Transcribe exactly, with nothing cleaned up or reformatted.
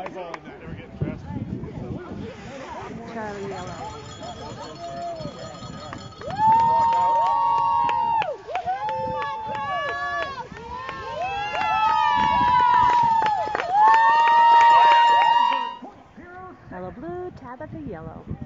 eyeballing that. They were getting dressed. Charlie Yellow. Yellow blue, Tabitha yellow.